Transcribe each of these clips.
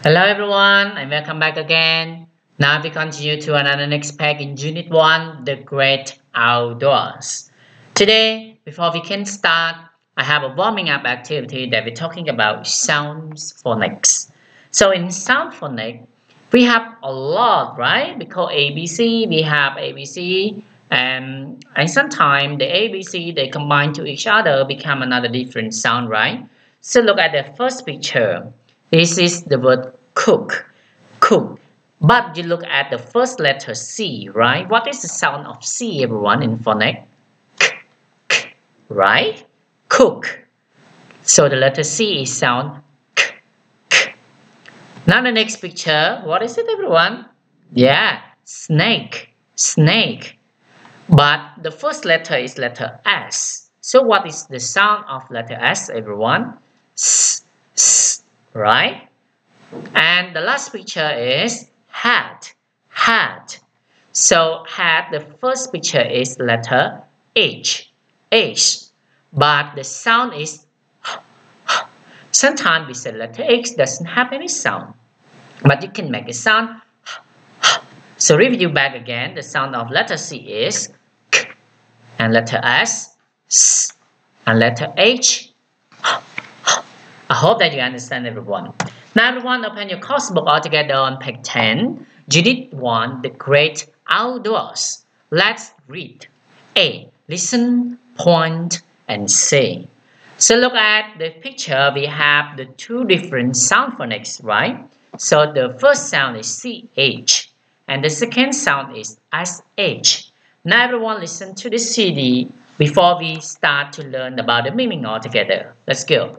Hello everyone and welcome back again. Now we continue to another next pack in Unit 1, The Great Outdoors. Today, before we can start, I have a warming up activity that we're talking about sounds phonics. So in sound phonics, we have a lot, right? Because ABC, we have ABC and sometimes the ABC, they combine to each other, become another different sound, right? So look at the first picture. This is the word cook, cook. But you look at the first letter C, right? What is the sound of C, everyone, in phonics? K, k, right? Cook. So the letter C is sound k, k. Now the next picture, what is it, everyone? Yeah, snake, snake. But the first letter is letter S. So what is the sound of letter S, everyone? S, s, right? And the last picture is hat, hat. So hat, the first picture is letter H, H. But the sound is sometimes we say letter H doesn't have any sound. But you can make a sound. So review back again. The sound of letter C is K, and letter S, and letter H. I hope that you understand, everyone. Now everyone, open your course book all together on page 10, Unit 1, The Great Outdoors. Let's read. A. Listen, point, and say. So look at the picture. We have the two different sound phonics, right? So the first sound is CH, and the second sound is SH. Now everyone listen to the CD before we start to learn about the meaning altogether. Let's go.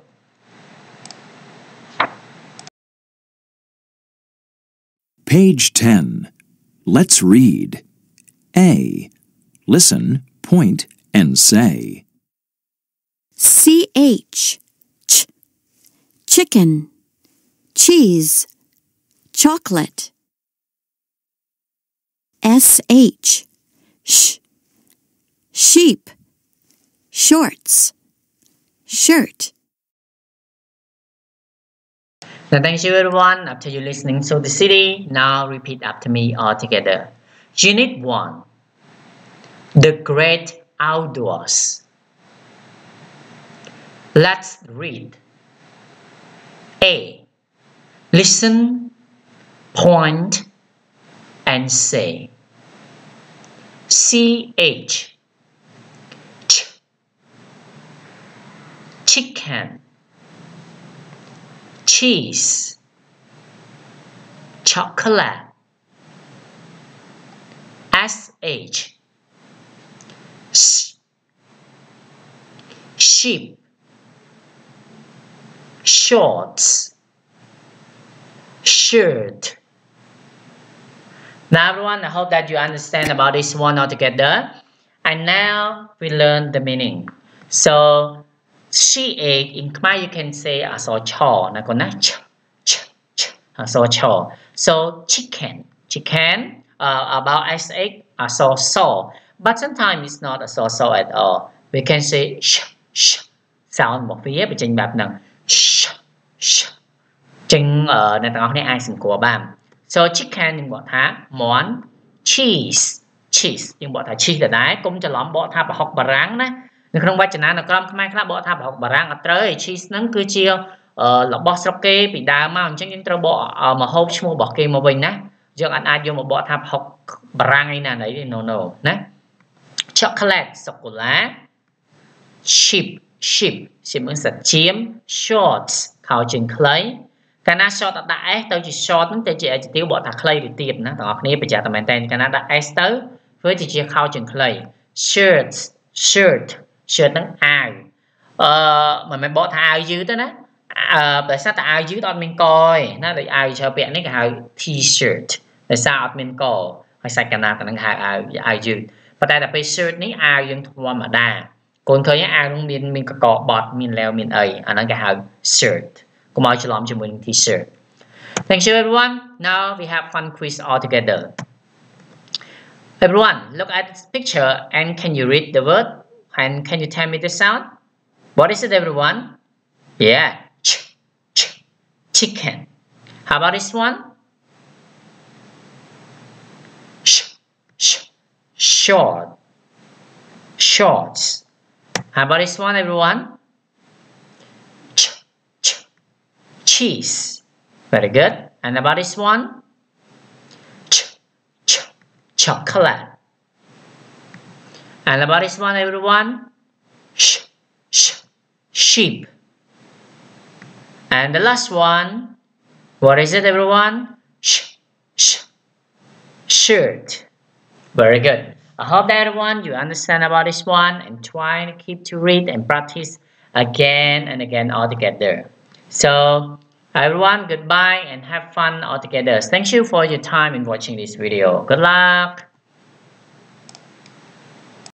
Page 10. Let's read. A. Listen, point, and say. CH. Ch. Chicken. Cheese. Chocolate. SH. Sh. Sheep. Shorts. Shirt. Now, thank you everyone. After you listening to the CD, now repeat after me all together. Unit 1. The Great Outdoors. Let's read. A. Listen, point, and say. CH. Ch. Chicken. Cheese, chocolate. SH. Sheep, shorts, shirt. Now everyone, I hope that you understand about this one altogether. And now we learn the meaning. So CH in Khmer you can say as a chaw, na con ch ch ch as a chaw. So chicken, chicken. About SH as a saw, but sometimes it's not a saw at all. We can say sh sound một phía បញ្ចេញបែបហ្នឹង sh ចឹងអ្នកទាំងអស់គ្នាអាចសង្កល់បាន so chicken យើងបកថាមាន់ cheese យើងបកថា cheese ដដែលកុំច្រឡំបកថាប្រហុកបារាំងណានៅក្នុងវចនានុក្រមខ្មែរខ្លះបកថាប្រហុកបារាំងអត់ត្រូវទេ cheese ហ្នឹងគឺជារបស់ស្រុកគេពីដើមមកអញ្ចឹងយើងត្រូវបកម្ហូបឈ្មោះរបស់គេមកវិញណាយើងអាចយកមកបកថាប្រហុកបារាំងឯណាណីទេ no ណា chocolate សូកូឡា sheep មានសាច់ឈាម shorts ខោជើងខ្លីកាលណា short អត់ដាក់ s ទៅជា short ហ្នឹងទៅជា adjective បកថាខ្លីទៅទៀតណាបងប្អូនគ្នាប្រយ័ត្នតែមែនតើកាលណាដាក់ s ទៅធ្វើជាខោជើងខ្លី shirt ហ្នឹងអាវមិនមែនបកថាអាវយឺតទេណាដោយសារតែអាវយឺតអត់មានកទេណាដូចអាវជើពាក់នេះគេហៅ t-shirt ដោយសារអត់មានកហើយសាច់កណាត់ហ្នឹងហៅអាវយឺតប៉ុន្តែដល់ពេល shirt នេះអាវយើងធម្មតាកូនឃើញអាវហ្នឹងមានកកបត់មានលាវមានអីអាហ្នឹងគេហៅ shirt កុំឲ្យច្រឡំជាមួយនឹង t-shirt. Thank you everyone. Now we have fun quiz all together. Everyone, look at this picture and can you read the word and can you tell me the sound? What is it, everyone? Yeah, chicken. How about this one? Short. Shorts. How about this one, everyone? Cheese. Very good. And about this one? Chocolate. And about this one, everyone? Sheep. And the last one, what is it, everyone? Shirt. Very good. I hope that everyone you understand about this one and try to keep to read and practice again and again all together. So everyone, goodbye and have fun all together. Thank you for your time in watching this video. Good luck.